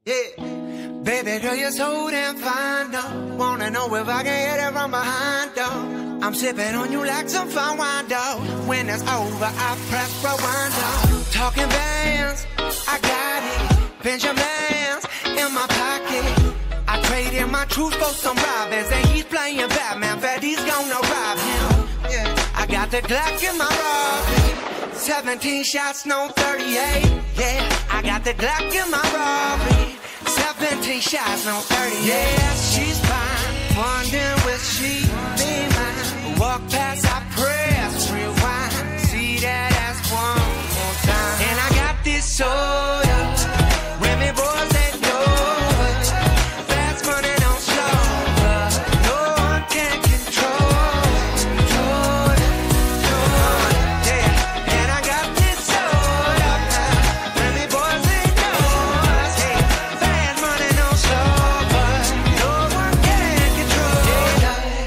Yeah. Baby girl, you're so damn fine, though. Wanna know if I can hit it from behind, though. I'm sipping on you like some fine wine, though. When it's over, I press rewind, though. Talking bands, I got it. Benjamins in my pocket. I traded my truth for some robins, and he's playing Batman, bet he's gonna rob him. Yeah. I got the Glock in my Robin. 17 shots, no 38. Yeah, I got the Glock in my Robin. 17 shots, no 30. Yeah, she's fine. Wondering will she be mine? Walk past, I press rewind. See that ass one more time. And I got this soda. Women, boys, they know it. Fast money, don't slow up. No one can control it. Yeah. And I got this soda. Women, boys, they know it. Fast money, don't slow up. No one can control it.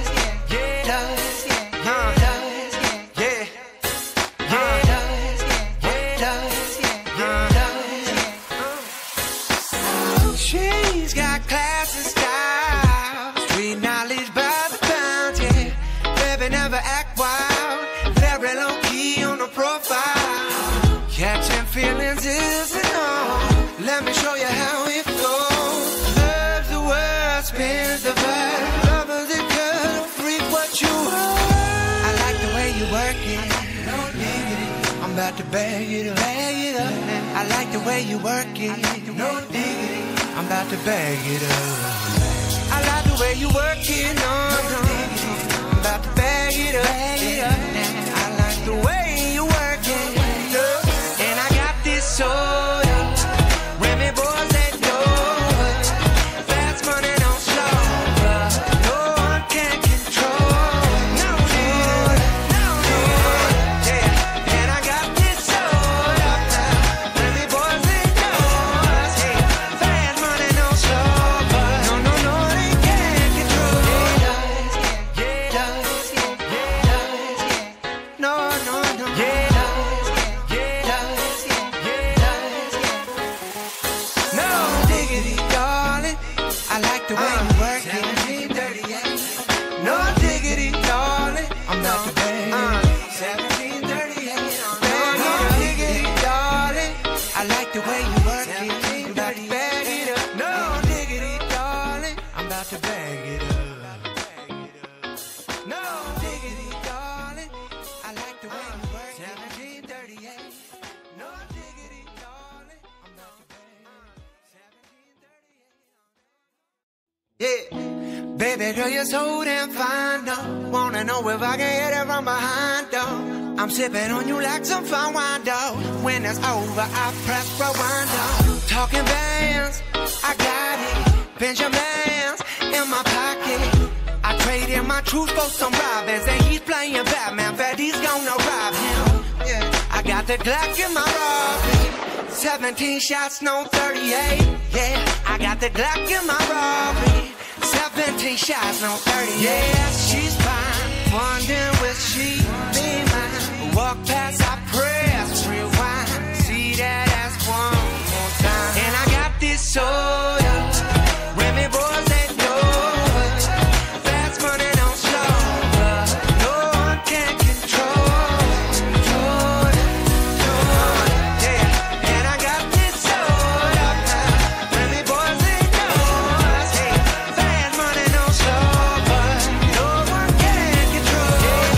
She's got class and style, street knowledge by the pound, yeah. Baby never act wild, very low key on the profile. Catching feelings isn't all. Let me show you how it goes. Loves the word, spins the verb. Lovers it good, freak what you are. I like the way you work it. No diggity, I'm about to bag it up. I like the way you work it. No diggity, I'm about to bag it up. I like the way you work it. No, I'm about to bag it up. I like the way you work it. And I got this soda. Women, boys, they know it. Fast money, don't slow up. No one can control it. No, yeah. And I got this soda. Women, boys, they know it. Fast money, don't slow up. No, they can't control it. No, yeah. No diggity, darling. I like the way you work it. 1738. No diggity, darling. I'm about to bang. 1738. No diggity, darling. I like the way you work it. I'm about to bag it up. No diggity, darling. I'm about to bag it up. No diggity, darling. I like the way you work it. 1738. No diggity, darling. I'm about to bag it up. 1738. Yeah. Baby girl, you're so damn fine, though. Wanna know if I can hit it from behind, though. I'm sipping on you like some fine wine, though. When it's over, I press rewind, though. Talking bands, I got it. Benjamins in my pocket. I traded my truth for some robins, and he's playing Batman, bet he's gonna rob him. Yeah. I got the Glock in my Robin. 17 shots, no 38. Yeah, I got the Glock in my Robin. 17 shots, no 30. Yeah, she's fine. Wondering will she be mine? Walk past, I press rewind. See that ass one more time. And I got this soda. Women, boys, they know it. Fast money, don't slow up. No one can control it. Yeah. And I got this soda. Women, boys, they know it. Fast money, don't slow up. No one can control it.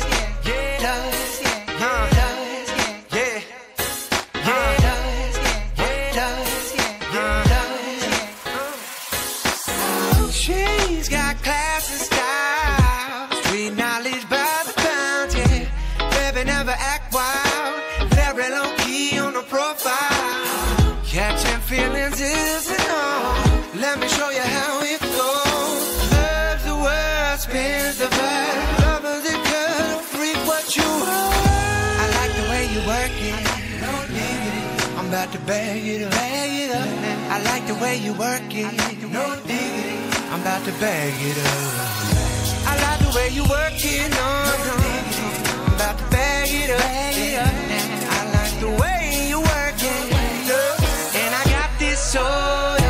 She's got class and style, street knowledge by the pound, yeah. Baby never act wild, very low key on the profile. Catching feelings isn't all. Let me show you how it goes. Loves the word, spins the verb. Lovers it good, freak what you are. I like the way you work it. No diggity, I'm about to bag it up. I like the way you work it. No diggity, I'm about to bag it up. I like the way you work it. No, I'm about to bag it up. I like the way you work it. And I got this soda.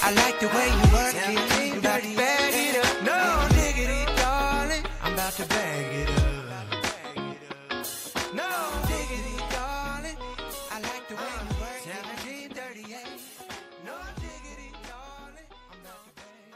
I like the way you work it. I'm about to bag it up. No diggity, darling. I'm about to bag it up. No diggity, darling. I like the way you work it. 1738. No diggity, darling. I'm about to bag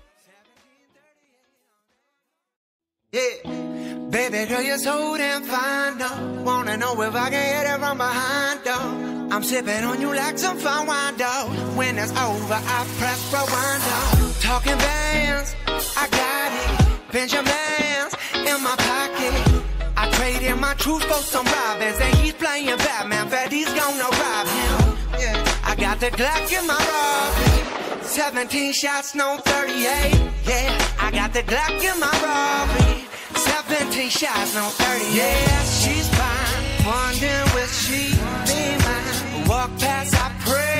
it up. 1738. Yeah. Baby girl, you're so damn fine, though. Wanna know if I can hit it from behind, though. I'm sipping on you like some fine wine, though. When it's over, I press rewind, though. Talking bands, I got it. Benjamins in my pocket. I traded my truth for some robins, and he's playing Batman. Freddy's gonna rob him. Yeah. I got the Glock in my robbery. 17 shots, no 38. Yeah, I got the Glock in my robbery. 17 shots, no 30. Yeah, she's fine. Wondering will she be mine? Walk past, I pray.